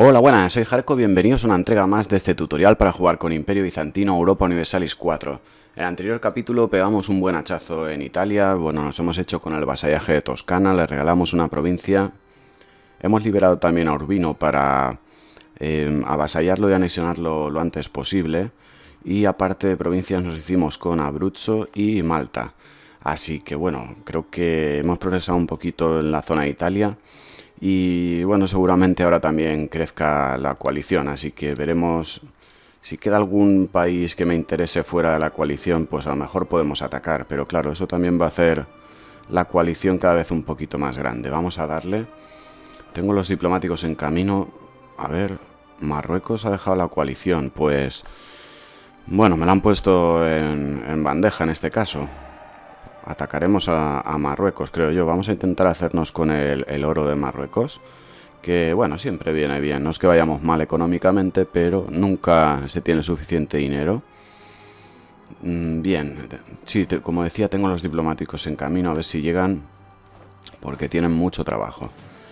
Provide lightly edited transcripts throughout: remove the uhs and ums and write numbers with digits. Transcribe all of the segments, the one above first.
Hola, buenas, soy Jarko, bienvenidos a una entrega más de este tutorial para jugar con Imperio Bizantino Europa Universalis 4. En el anterior capítulo pegamos un buen hachazo en Italia, bueno, nos hemos hecho con el vasallaje de Toscana, le regalamos una provincia. Hemos liberado también a Urbino para avasallarlo y anexionarlo lo antes posible. Y aparte de provincias nos hicimos con Abruzzo y Malta. Así que bueno, creo que hemos progresado un poquito en la zona de Italia. Y bueno, seguramente ahora también crezca la coalición, así que veremos si queda algún país que me interese fuera de la coalición, pues a lo mejor podemos atacar. Pero claro, eso también va a hacer la coalición cada vez un poquito más grande. Vamos a darle. Tengo los diplomáticos en camino. A ver, Marruecos ha dejado la coalición, pues bueno, me la han puesto en bandeja en este caso. Atacaremos a Marruecos, creo yo. Vamos a intentar hacernos con el oro de Marruecos. Que, bueno, siempre viene bien. No es que vayamos mal económicamente, pero nunca se tiene suficiente dinero. Bien. Sí, como decía, tengo los diplomáticos en camino. A ver si llegan. Porque tienen mucho trabajo.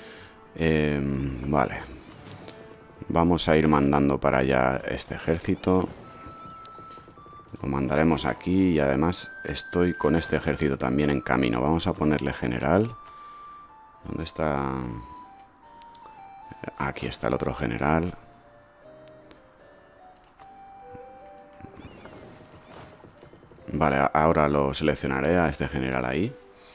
Vale. Vamos a ir mandando para allá este ejército. Lo mandaremos aquí y además estoy con este ejército también en camino. Vamos a ponerle general. ¿Dónde está? Aquí está el otro general. Vale, ahora lo seleccionaré a este general ahí.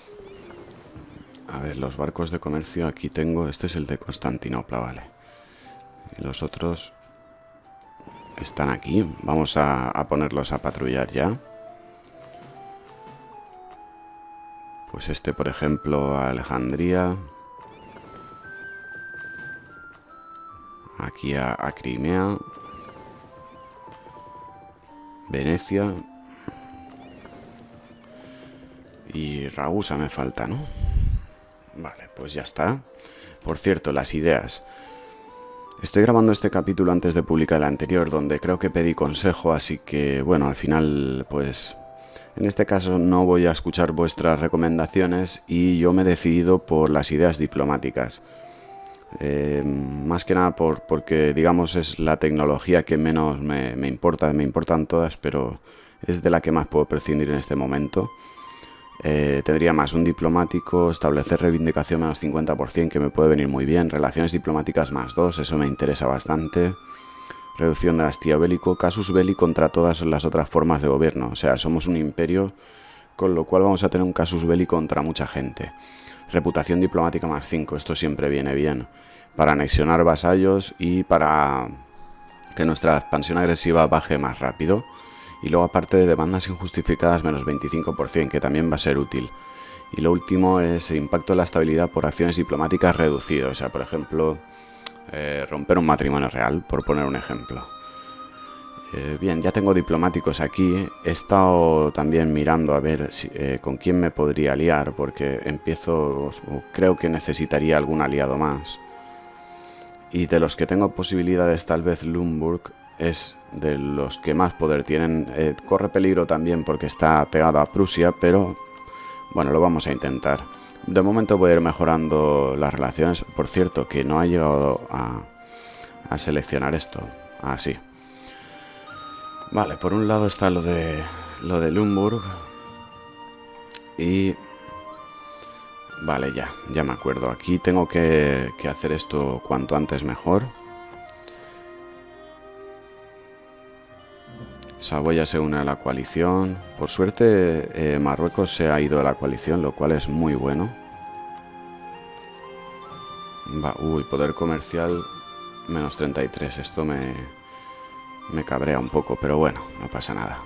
A ver, los barcos de comercio aquí tengo. Este es el de Constantinopla, vale. Y los otros están aquí. Vamos a ponerlos a patrullar ya. Pues este, por ejemplo, a Alejandría. Aquí a Crimea. Venecia. Y Ragusa me falta, ¿no? Vale, pues ya está. Por cierto, las ideas. Estoy grabando este capítulo antes de publicar el anterior, donde creo que pedí consejo, así que, bueno, al final, pues... En este caso no voy a escuchar vuestras recomendaciones y yo me he decidido por las ideas diplomáticas. Más que nada porque, digamos, es la tecnología que menos me importa. Me importan todas, pero es de la que más puedo prescindir en este momento. Tendría más un diplomático, establecer reivindicación menos 50%, que me puede venir muy bien. Relaciones diplomáticas más 2, eso me interesa bastante. Reducción del hastío bélico, casus belli contra todas las otras formas de gobierno. O sea, somos un imperio, con lo cual vamos a tener un casus belli contra mucha gente. Reputación diplomática más 5, esto siempre viene bien. Para anexionar vasallos y para que nuestra expansión agresiva baje más rápido. Y luego aparte de demandas injustificadas menos 25%, que también va a ser útil. Y lo último es impacto de la estabilidad por acciones diplomáticas reducido. O sea, por ejemplo... romper un matrimonio real, por poner un ejemplo. Bien, ya tengo diplomáticos aquí. He estado también mirando a ver con quién me podría aliar, porque creo que necesitaría algún aliado más. Y de los que tengo posibilidades, tal vez Lumburg es de los que más poder tienen. Corre peligro también porque está pegado a Prusia, pero bueno, lo vamos a intentar. De momento voy a ir mejorando las relaciones. Por cierto, que no ha llegado a seleccionar esto. Ah, sí. Vale, por un lado está lo de Lumburg. Y... Vale, ya me acuerdo. Aquí tengo que hacer esto cuanto antes mejor. Saboya se une a la coalición. Por suerte, Marruecos se ha ido de la coalición, lo cual es muy bueno. Uy, poder comercial menos 33. Esto me cabrea un poco, pero bueno, no pasa nada.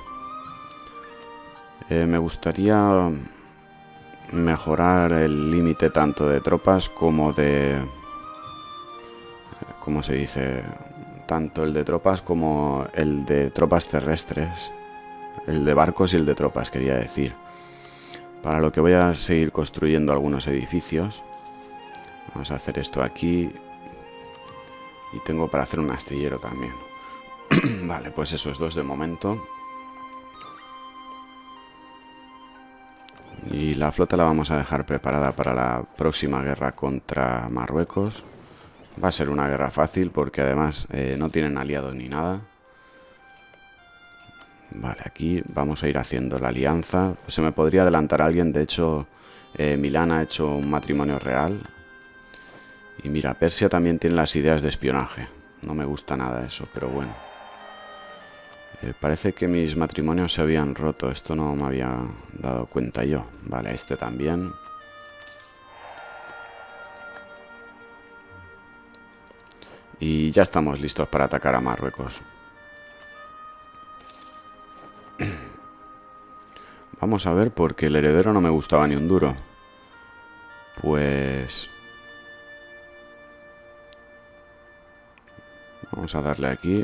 Me gustaría mejorar el límite tanto de tropas como de... ¿Cómo se dice? Tanto el de tropas como el de tropas terrestres. El de barcos y el de tropas, quería decir. Para lo que voy a seguir construyendo algunos edificios. Vamos a hacer esto aquí. Y tengo para hacer un astillero también. Vale, pues esos dos de momento. Y la flota la vamos a dejar preparada para la próxima guerra contra Marruecos. Va a ser una guerra fácil porque además no tienen aliados ni nada. Vale, aquí vamos a ir haciendo la alianza. Se me podría adelantar alguien, de hecho Milán ha hecho un matrimonio real. Y mira, Persia también tiene las ideas de espionaje. No me gusta nada eso, pero bueno. Parece que mis matrimonios se habían roto. Esto no me había dado cuenta yo. Vale, este también. Y ya estamos listos para atacar a Marruecos. Vamos a ver, porque el heredero no me gustaba ni un duro. Pues... vamos a darle aquí.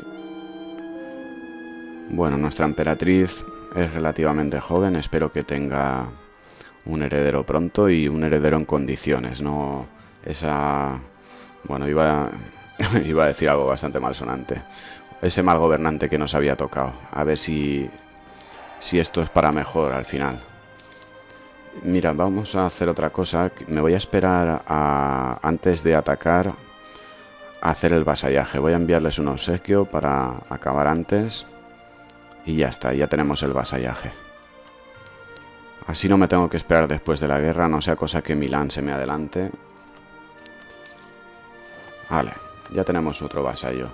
Bueno, nuestra emperatriz es relativamente joven. Espero que tenga un heredero pronto y un heredero en condiciones. No esa... bueno, iba a decir algo bastante malsonante. Ese mal gobernante que nos había tocado. A ver si esto es para mejor al final. Mira, vamos a hacer otra cosa. Me voy a esperar antes de atacar a hacer el vasallaje. Voy a enviarles un obsequio para acabar antes. Y ya está, ya tenemos el vasallaje. Así no me tengo que esperar después de la guerra, no sea cosa que Milán se me adelante. Vale, ya tenemos otro vasallo.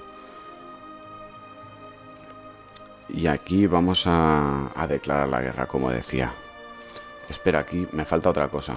Y aquí vamos a declarar la guerra, como decía. Espera, aquí me falta otra cosa.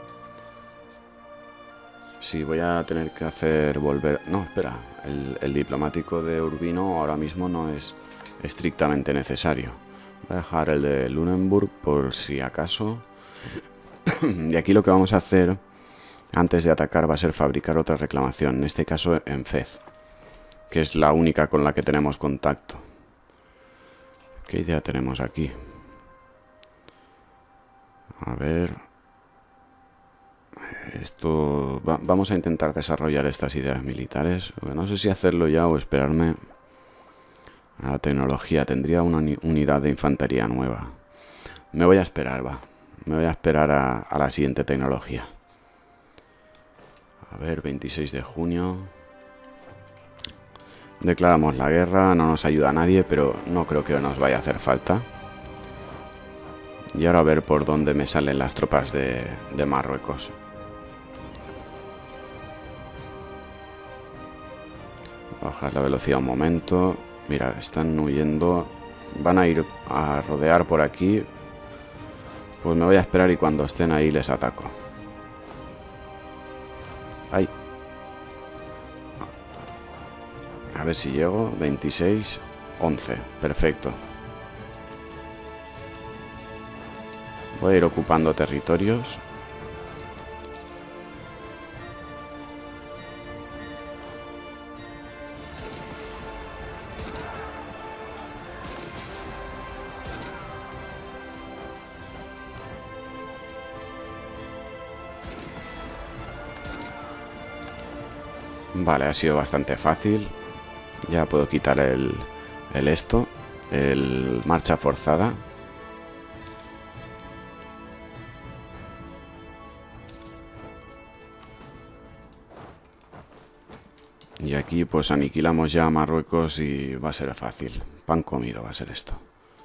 Sí, voy a tener que hacer volver... no, espera. El diplomático de Urbino ahora mismo no es estrictamente necesario. Voy a dejar el de Lunenburg por si acaso. Y aquí lo que vamos a hacer antes de atacar va a ser fabricar otra reclamación. En este caso en Fez, que es la única con la que tenemos contacto. ¿Qué idea tenemos aquí? A ver... esto... vamos a intentar desarrollar estas ideas militares. No sé si hacerlo ya o esperarme a la tecnología. Tendría una unidad de infantería nueva. Me voy a esperar, va. Me voy a esperar a la siguiente tecnología. A ver, 26 de junio. Declaramos la guerra. No nos ayuda a nadie, pero no creo que nos vaya a hacer falta. Y ahora a ver por dónde me salen las tropas de Marruecos. Bajar la velocidad un momento. Mira, están huyendo. Van a ir a rodear por aquí. Pues me voy a esperar y cuando estén ahí les ataco. ¡Ay! A ver si llego. 26, 11. Perfecto. Voy a ir ocupando territorios. Vale, ha sido bastante fácil. Ya puedo quitar el marcha forzada. Y aquí pues aniquilamos ya a Marruecos y va a ser fácil. Pan comido va a ser esto.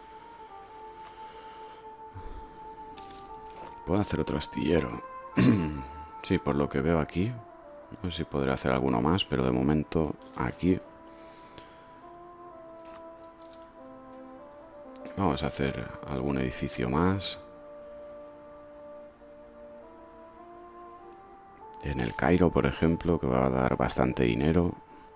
Puedo hacer otro astillero. Sí, por lo que veo aquí. No sé si podré hacer alguno más, pero de momento aquí vamos a hacer algún edificio más. En el Cairo, por ejemplo, que va a dar bastante dinero.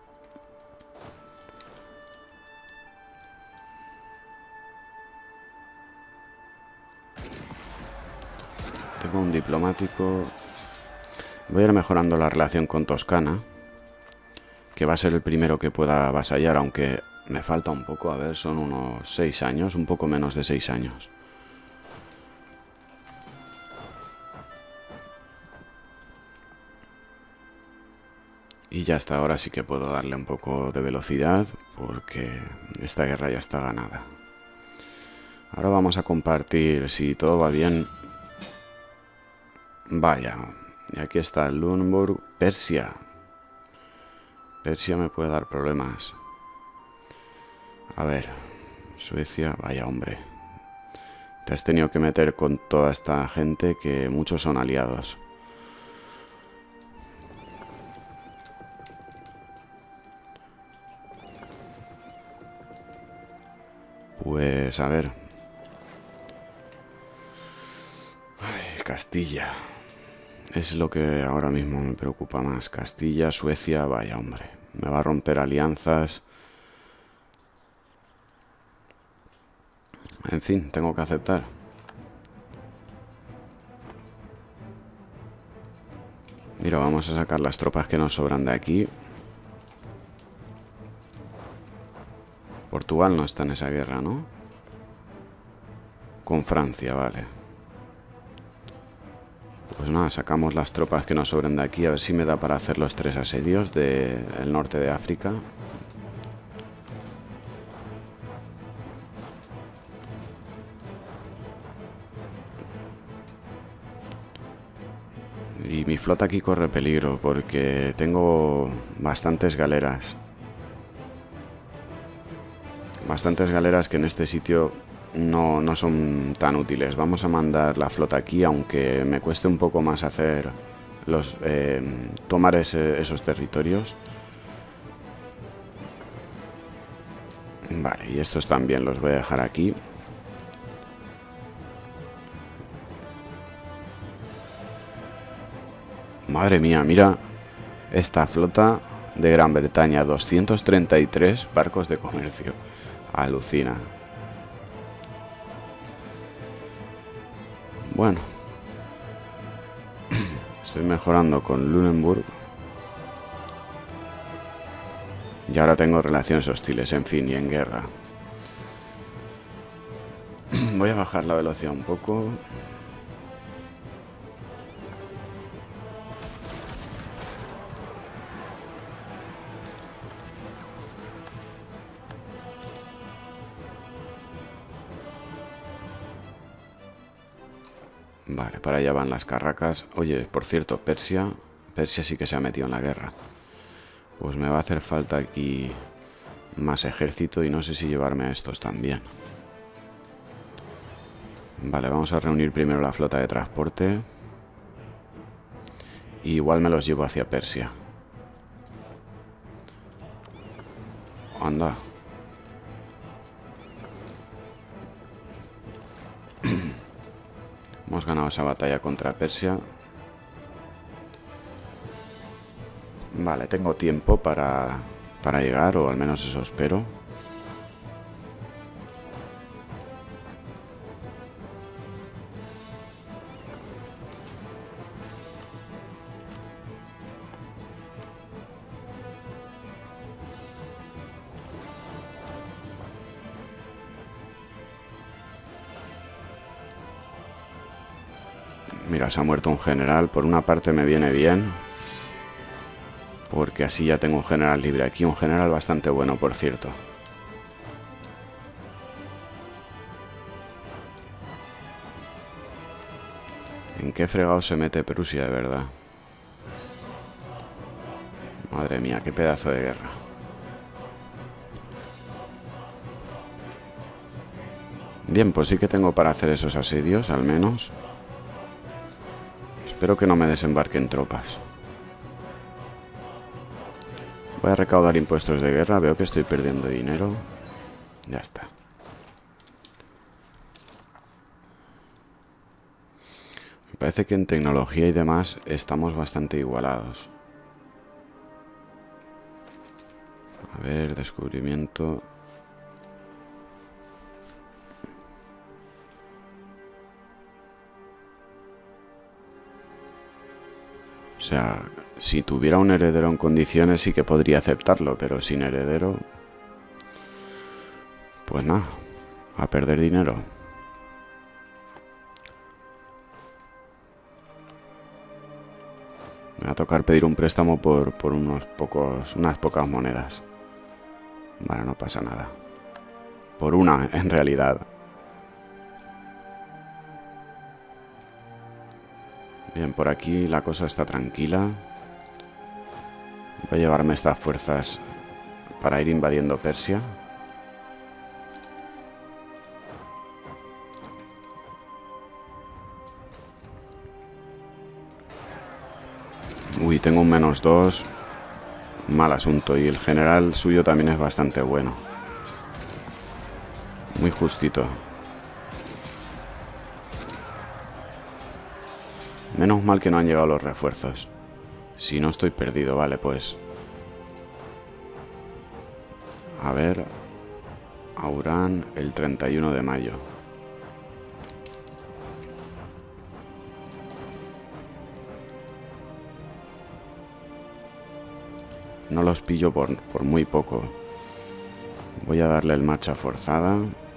Tengo un diplomático. Voy a ir mejorando la relación con Toscana, que va a ser el primero que pueda avasallar, aunque me falta un poco. A ver, son unos 6 años, un poco menos de 6 años. Y ya hasta ahora sí que puedo darle un poco de velocidad, porque esta guerra ya está ganada. Ahora vamos a compartir, si todo va bien. Vaya, y aquí está Lunenburg, Persia. Persia me puede dar problemas. A ver, Suecia, vaya hombre. Te has tenido que meter con toda esta gente que muchos son aliados. Pues a ver. Ay, Castilla. Es lo que ahora mismo me preocupa más. Castilla, Suecia, vaya hombre. Me va a romper alianzas. En fin, tengo que aceptar. Mira, vamos a sacar las tropas que nos sobran de aquí. Portugal no está en esa guerra, ¿no? Con Francia, vale. Pues nada, sacamos las tropas que nos sobren de aquí. A ver si me da para hacer los 3 asedios del norte de África. Y mi flota aquí corre peligro porque tengo bastantes galeras. Bastantes galeras que en este sitio no son tan útiles. Vamos a mandar la flota aquí, aunque me cueste un poco más hacer tomar esos territorios. Vale, y estos también los voy a dejar aquí. Madre mía, mira esta flota de Gran Bretaña, 233 barcos de comercio. Alucina. Bueno. Estoy mejorando con Lunenburg. Y ahora tengo relaciones hostiles, en fin, y en guerra. Voy a bajar la velocidad un poco. Vale, para allá van las carracas. Oye, por cierto, Persia sí que se ha metido en la guerra. Pues me va a hacer falta aquí más ejército y no sé si llevarme a estos también. Vale, vamos a reunir primero la flota de transporte. Y igual me los llevo hacia Persia. Anda. Hemos ganado esa batalla contra Persia. Vale, tengo tiempo para llegar, o al menos eso espero. Mira, se ha muerto un general. Por una parte me viene bien, porque así ya tengo un general libre aquí. Un general bastante bueno, por cierto. ¿En qué fregado se mete Prusia, de verdad? Madre mía, qué pedazo de guerra. Bien, pues sí que tengo para hacer esos asedios, al menos. Espero que no me desembarquen tropas. Voy a recaudar impuestos de guerra. Veo que estoy perdiendo dinero. Ya está. Me parece que en tecnología y demás estamos bastante igualados. A ver, descubrimiento. O sea, si tuviera un heredero en condiciones sí que podría aceptarlo, pero sin heredero... Pues nada, a perder dinero. Me va a tocar pedir un préstamo por unas pocas monedas. Vale, no pasa nada. Por una, en realidad. Bien, por aquí la cosa está tranquila. Voy a llevarme estas fuerzas para ir invadiendo Persia. Uy, tengo un -2. Mal asunto. Y el general suyo también es bastante bueno. Muy justito. Menos mal que no han llegado los refuerzos. Si no, estoy perdido. Vale, pues... A ver... Aurán el 31 de mayo. No los pillo por muy poco. Voy a darle el marcha forzada.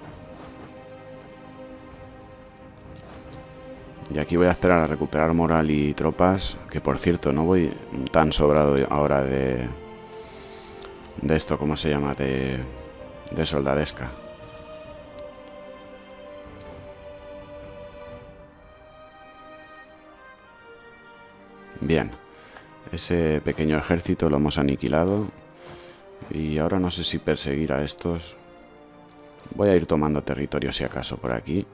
Y aquí voy a esperar a recuperar moral y tropas. Que por cierto, no voy tan sobrado ahora de esto, ¿cómo se llama? De soldadesca. Bien. Ese pequeño ejército lo hemos aniquilado. Y ahora no sé si perseguir a estos. Voy a ir tomando territorio si acaso por aquí.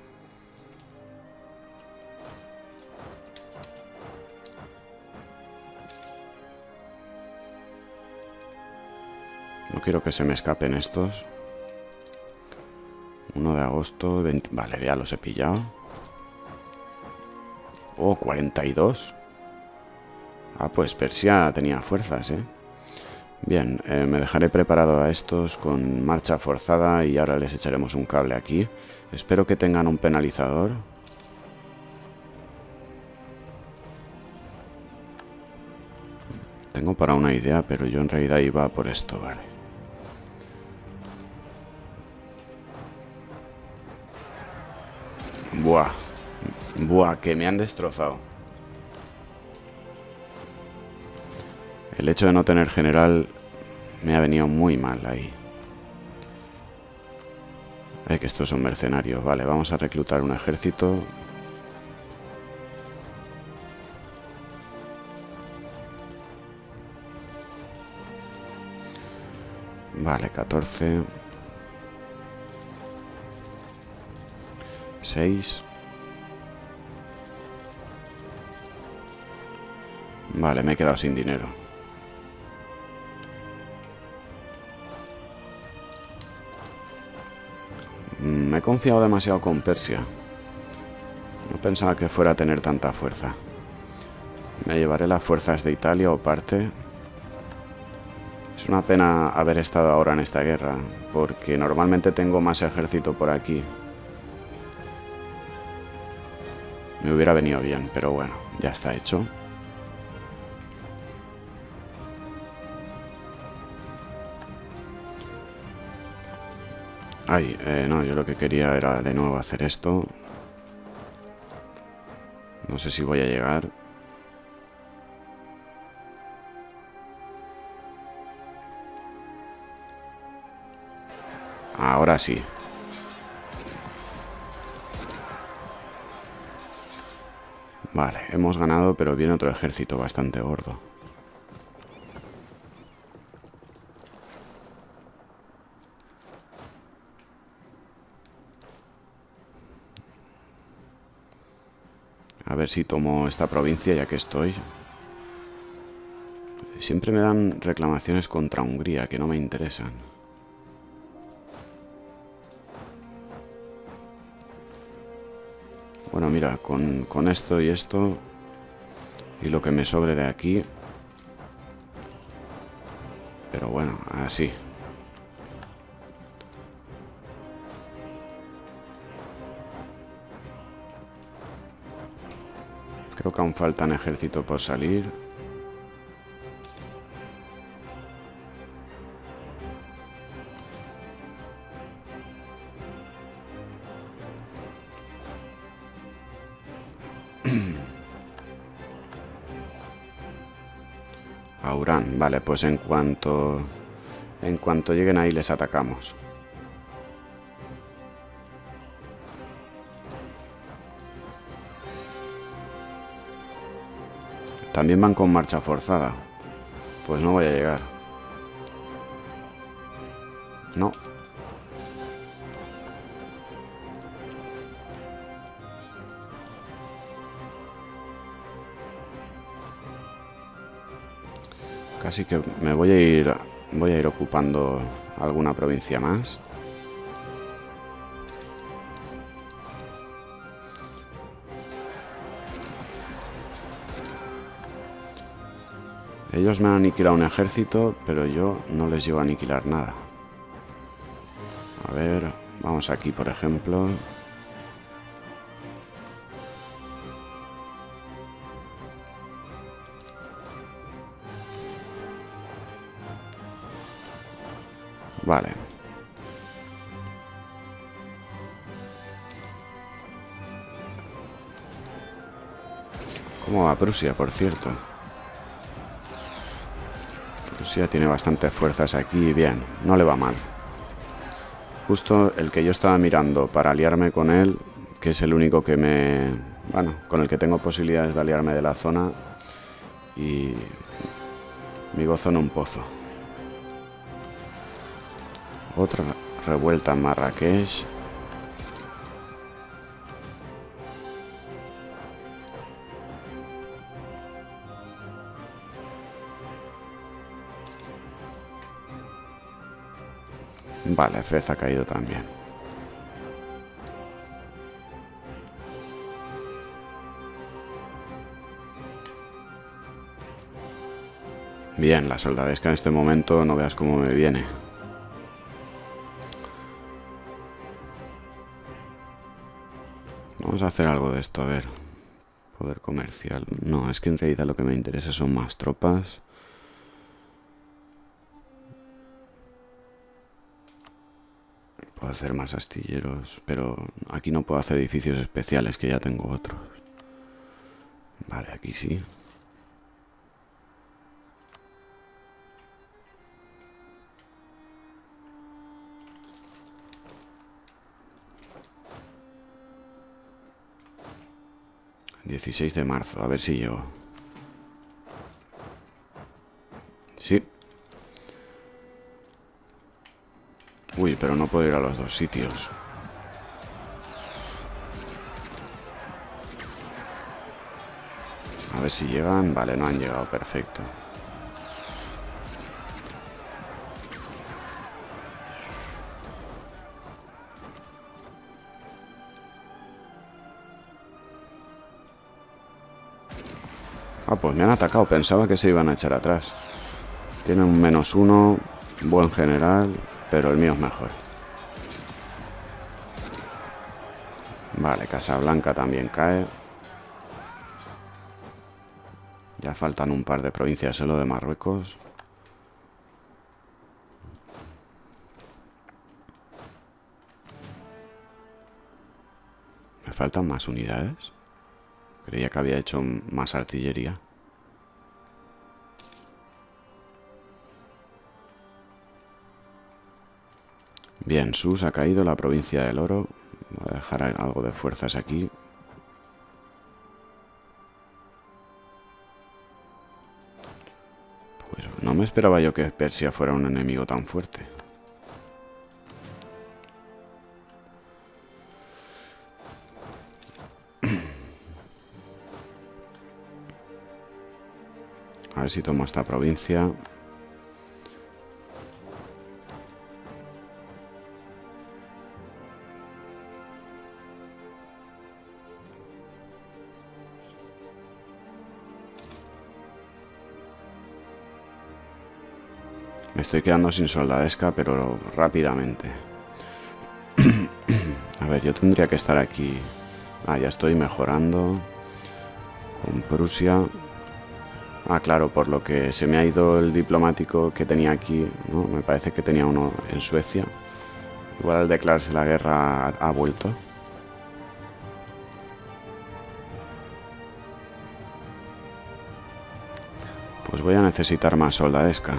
No quiero que se me escapen estos. 1 de agosto, 20... Vale, ya los he pillado. Oh, 42. Ah, pues Persia tenía fuerzas, ¿eh? Bien, me dejaré preparado a estos con marcha forzada y ahora les echaremos un cable aquí. Espero que tengan un penalizador. Tengo para una idea, pero yo en realidad iba por esto, vale. Buah. Buah, que me han destrozado. El hecho de no tener general me ha venido muy mal ahí. Que estos son mercenarios. Vale, vamos a reclutar un ejército. Vale, 14. 6. Vale, me he quedado sin dinero. Me he confiado demasiado con Persia. No pensaba que fuera a tener tanta fuerza. Me llevaré las fuerzas de Italia o parte. Es una pena haber estado ahora en esta guerra, porque normalmente tengo más ejército por aquí. Me hubiera venido bien, pero bueno, ya está hecho. Ay, no, yo lo que quería era de nuevo hacer esto. No sé si voy a llegar. Ahora sí. Vale, hemos ganado, pero viene otro ejército bastante gordo. A ver si tomo esta provincia ya que estoy. Siempre me dan reclamaciones contra Hungría que no me interesan. Bueno, mira, con esto y esto y lo que me sobre de aquí. Pero bueno, así. Creo que aún faltan ejércitos por salir. Aurán, vale, pues en cuanto lleguen ahí les atacamos. También van con marcha forzada. Pues no voy a llegar. No. Casi que me voy a ir ocupando alguna provincia más. Ellos me han aniquilado un ejército, pero yo no les llevo a aniquilar nada. A ver, vamos aquí, por ejemplo. Vale. ¿Cómo va Prusia, por cierto? Prusia tiene bastantes fuerzas aquí. Bien, no le va mal. Justo el que yo estaba mirando para aliarme con él, que es el único que bueno, con el que tengo posibilidades de aliarme de la zona, y me gozo en un pozo. Otra revuelta en Marrakech. Vale, Fez ha caído también. Bien, la soldadesca en este momento no veas cómo me viene. Vamos a hacer algo de esto, a ver. Poder comercial. No, es que en realidad lo que me interesa son más tropas. Puedo hacer más astilleros, pero aquí no puedo hacer edificios especiales, que ya tengo otros. Vale, aquí sí. ...16 de marzo, a ver si llego. Sí. Uy, pero no puedo ir a los dos sitios. A ver si llegan. Vale, no han llegado, perfecto. Ah, pues me han atacado, pensaba que se iban a echar atrás. Tienen un -1, buen general, pero el mío es mejor. Vale, Casablanca también cae. Ya faltan un par de provincias solo de Marruecos. ¿Me faltan más unidades? Creía que había hecho más artillería. Bien, Sus ha caído, la provincia del Oro. Voy a dejar algo de fuerzas aquí. Pues no me esperaba yo que Persia fuera un enemigo tan fuerte. A ver si tomo esta provincia. Me estoy quedando sin soldadesca, pero rápidamente. A ver, yo tendría que estar aquí. Ah, ya estoy mejorando. Con Prusia. Ah, claro, por lo que se me ha ido el diplomático que tenía aquí, ¿no? Me parece que tenía uno en Suecia. Igual al declararse la guerra ha vuelto. Pues voy a necesitar más soldadesca.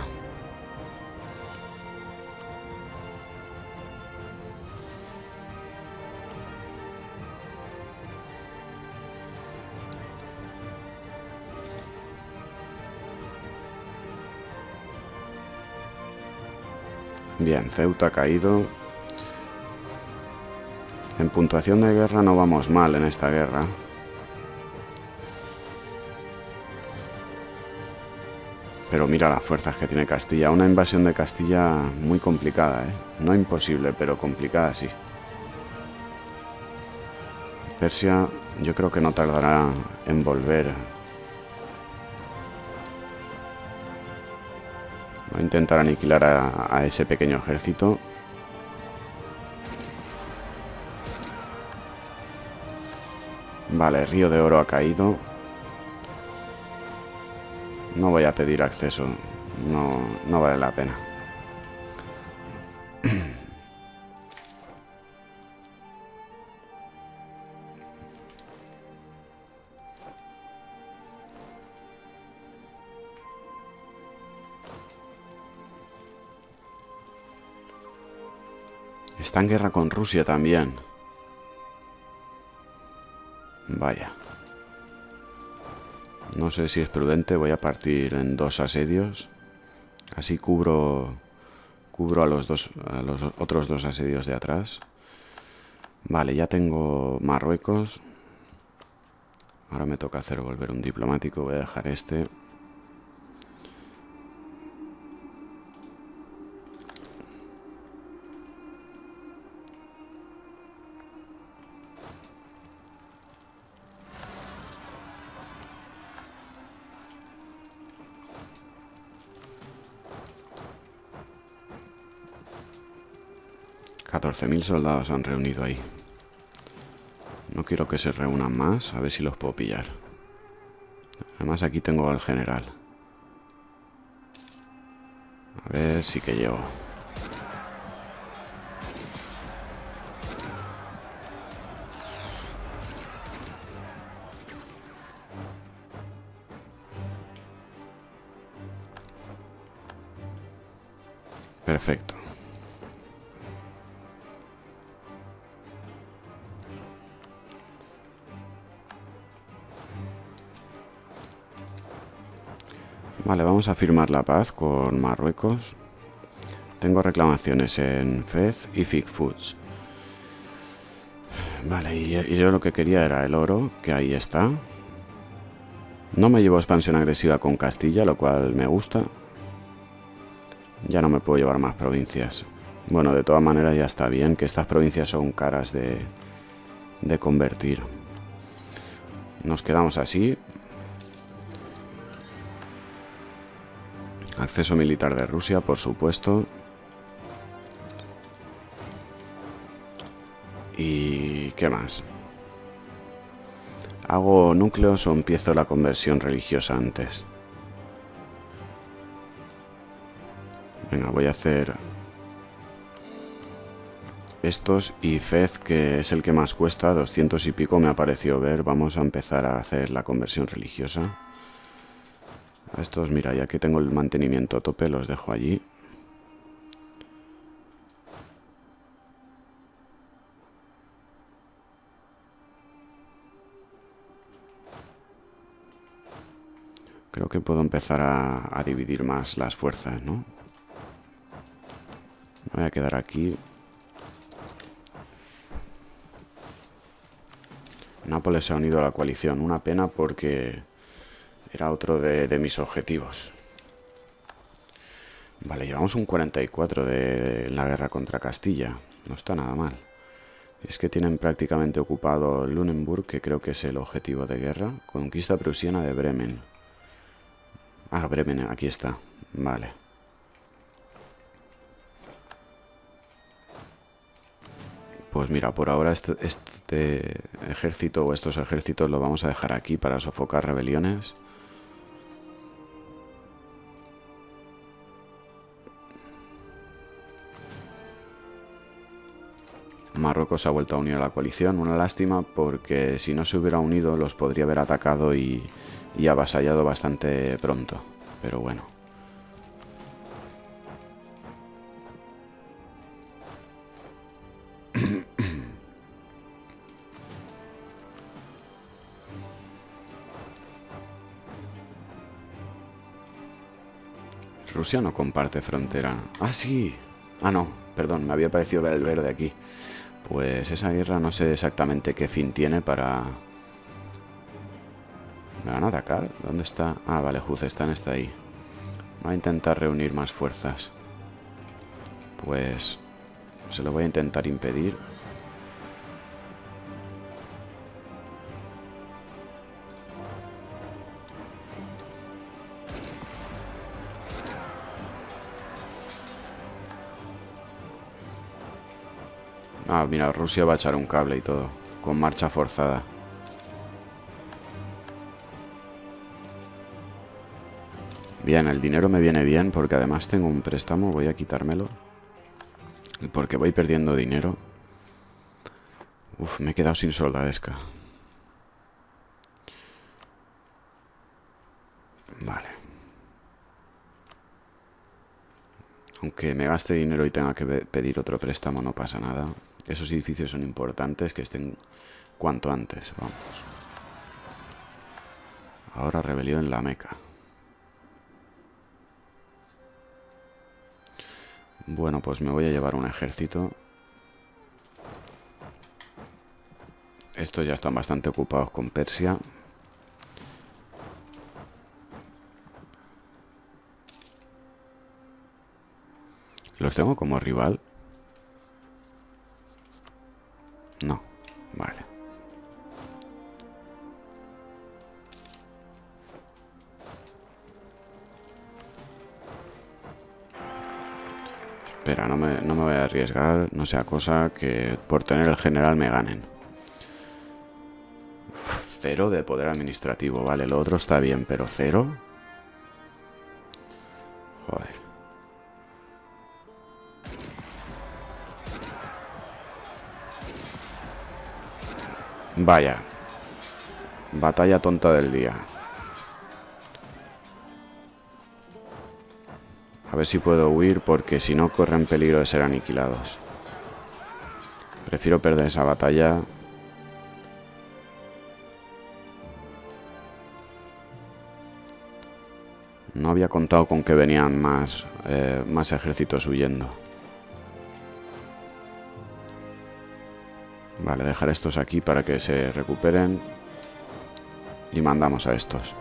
Bien, Ceuta ha caído. En puntuación de guerra no vamos mal en esta guerra. Pero mira las fuerzas que tiene Castilla. Una invasión de Castilla muy complicada, ¿eh? No imposible, pero complicada sí. Persia yo creo que no tardará en volver. Voy a intentar aniquilar a ese pequeño ejército. Vale, Río de Oro ha caído. No voy a pedir acceso. No vale la pena. Está en guerra con Rusia también. Vaya. No sé si es prudente. Voy a partir en 2 asedios. Así cubro a los otros 2 asedios de atrás. Vale, ya tengo Marruecos. Ahora me toca hacer volver un diplomático. Voy a dejar este. $14.000 soldados han reunido ahí. No quiero que se reúnan más. A ver si los puedo pillar. Además aquí tengo al general. A ver si que llego. Perfecto. Vale, vamos a firmar la paz con Marruecos. Tengo reclamaciones en Fez y Fig Foods. Vale, y yo lo que quería era el oro, que ahí está. No me llevo expansión agresiva con Castilla, lo cual me gusta. Ya no me puedo llevar más provincias. Bueno, de todas maneras ya está bien, que estas provincias son caras de convertir. Nos quedamos así. Acceso militar de Rusia, por supuesto. ¿Y qué más? ¿Hago núcleos o empiezo la conversión religiosa antes? Venga, voy a hacer estos y Fez, que es el que más cuesta, 200 y pico me ha parecido ver. Vamos a empezar a hacer la conversión religiosa. A estos, mira, ya que tengo el mantenimiento a tope, los dejo allí. Creo que puedo empezar a dividir más las fuerzas, ¿no? Me voy a quedar aquí. Nápoles se ha unido a la coalición. Una pena porque era otro de mis objetivos. Vale, llevamos un 44 de la guerra contra Castilla. No está nada mal. Es que tienen prácticamente ocupado Lunenburg, que creo que es el objetivo de guerra. Conquista prusiana de Bremen. Ah, Bremen, aquí está. Vale. Pues mira, por ahora este ejército o estos ejércitos los vamos a dejar aquí para sofocar rebeliones. Marruecos se ha vuelto a unir a la coalición. Una lástima porque si no se hubiera unido los podría haber atacado y avasallado bastante pronto. Pero bueno. Rusia no comparte frontera. Ah, sí. Ah, no, perdón, me había parecido ver el verde aquí. Pues esa guerra no sé exactamente qué fin tiene para... ¿Me van a atacar? ¿Dónde está? Ah, vale, Juzestán está ahí. Voy a intentar reunir más fuerzas. Pues... se lo voy a intentar impedir. Ah, mira, Rusia va a echar un cable y todo. Con marcha forzada. Bien, el dinero me viene bien porque además tengo un préstamo. Voy a quitármelo. Porque voy perdiendo dinero. Uf, me he quedado sin soldadesca. Vale. Aunque me gaste dinero y tenga que pedir otro préstamo, no pasa nada. Esos edificios son importantes, que estén cuanto antes. Vamos. Ahora rebelión en la Meca. Bueno, pues me voy a llevar un ejército. Estos ya están bastante ocupados con Persia. ¿Los tengo como rival? No. Vale. Espera, no me voy a arriesgar. No sea cosa que por tener el general me ganen. Uf, 0 de poder administrativo. Vale, lo otro está bien, pero 0. Joder. Vaya. Batalla tonta del día. A ver si puedo huir porque si no corren peligro de ser aniquilados. Prefiero perder esa batalla. No había contado con que venían más ejércitos huyendo. Vale, dejar estos aquí para que se recuperen. Y mandamos a estos.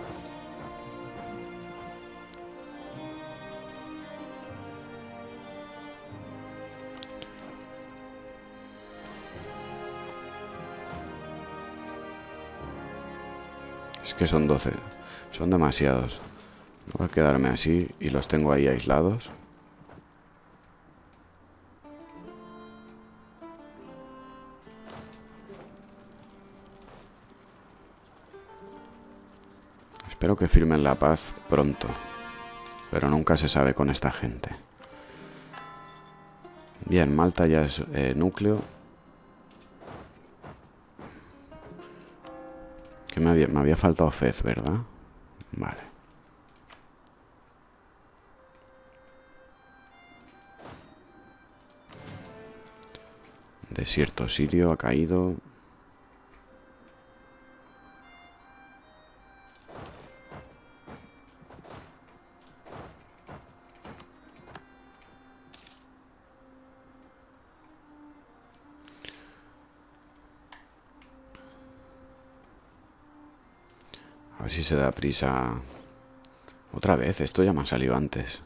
Es que son 12. Son demasiados. Voy a quedarme así y los tengo ahí aislados. Espero que firmen la paz pronto. Pero nunca se sabe con esta gente. Bien, Malta ya es núcleo. Que me había faltado Fez, ¿verdad? Vale. Desierto sirio ha caído. A ver si se da prisa. Otra vez, esto ya me ha salido antes.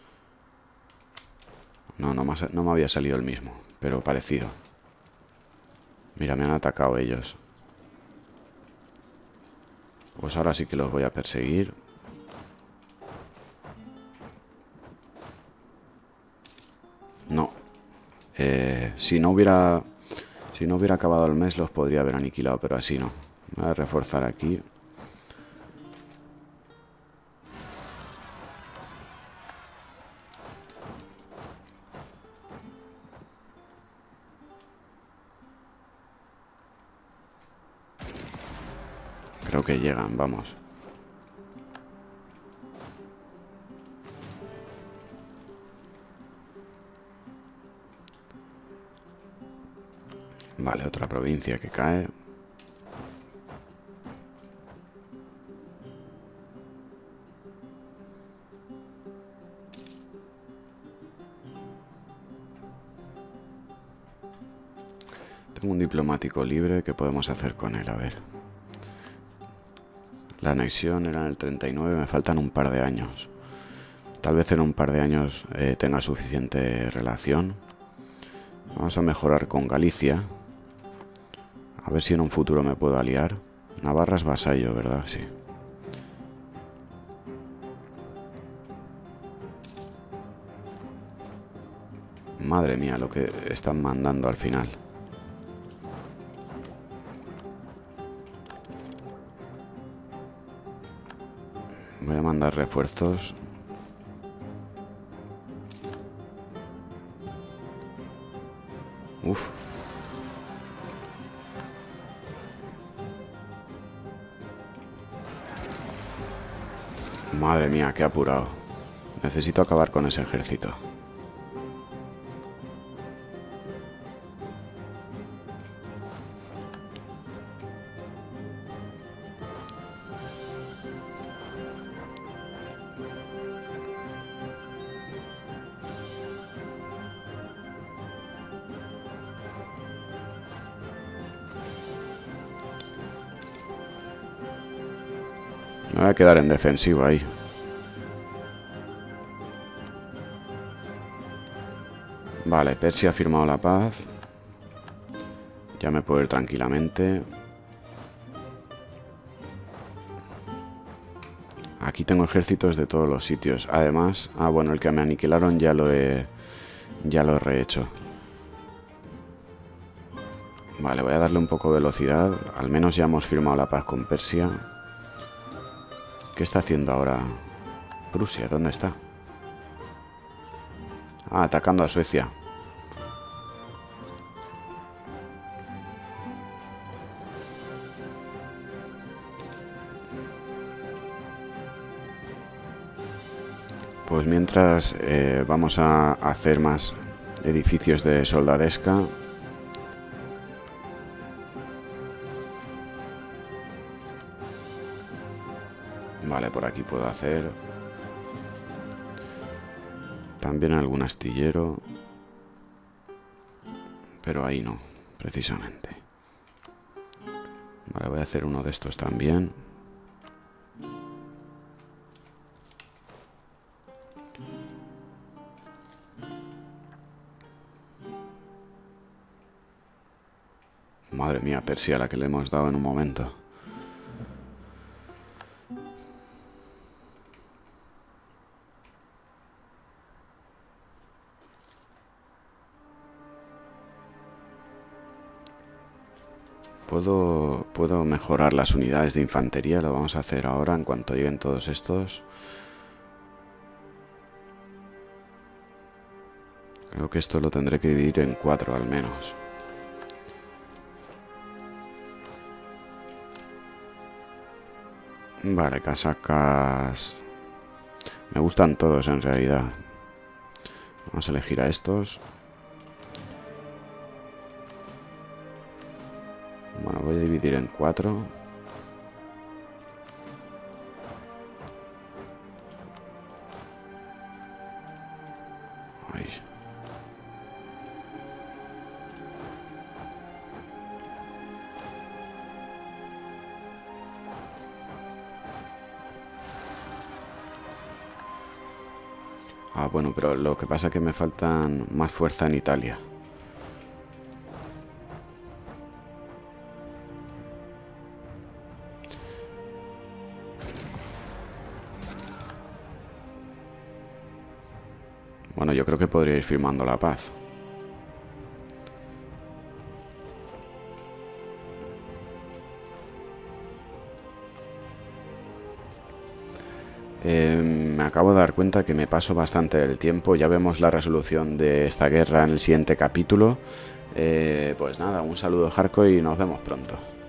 No, no me había salido el mismo, pero parecido. Mira, me han atacado ellos. Pues ahora sí que los voy a perseguir. No. Si no hubiera acabado el mes los podría haber aniquilado, pero así no. Voy a reforzar aquí. Creo que llegan, vamos. Vale, otra provincia que cae. Tengo un diplomático libre. ¿Qué podemos hacer con él? A ver. La anexión era en el 39. Me faltan un par de años. Tal vez en un par de años tenga suficiente relación. Vamos a mejorar con Galicia. A ver si en un futuro me puedo aliar. Navarra es vasallo, ¿verdad? Sí. Madre mía, lo que están mandando al final. Voy a mandar refuerzos. Uf. Madre mía, qué apurado. Necesito acabar con ese ejército. Me voy a quedar en defensiva ahí. Vale, Persia ha firmado la paz. Ya me puedo ir tranquilamente. Aquí tengo ejércitos de todos los sitios. Además, bueno, el que me aniquilaron ya lo he rehecho. Vale, voy a darle un poco de velocidad. Al menos ya hemos firmado la paz con Persia. ¿Qué está haciendo ahora Prusia? ¿Dónde está? Atacando a Suecia. Pues mientras vamos a hacer más edificios de soldadesca. Vale, por aquí puedo hacer también algún astillero, pero ahí no, precisamente. Vale, voy a hacer uno de estos también. Madre mía, Persia, la que le hemos dado en un momento. Puedo mejorar las unidades de infantería, lo vamos a hacer ahora en cuanto lleguen todos estos. Creo que esto lo tendré que dividir en 4 al menos. Vale, casacas. Me gustan todos en realidad. Vamos a elegir a estos. Bueno, voy a dividir en 4. Ahí. Bueno, pero lo que pasa es que me faltan más fuerza en Italia. Bueno, yo creo que podría ir firmando la paz. Me acabo de dar cuenta que me paso bastante del tiempo. Ya vemos la resolución de esta guerra en el siguiente capítulo. Pues nada, un saludo Jarko y nos vemos pronto.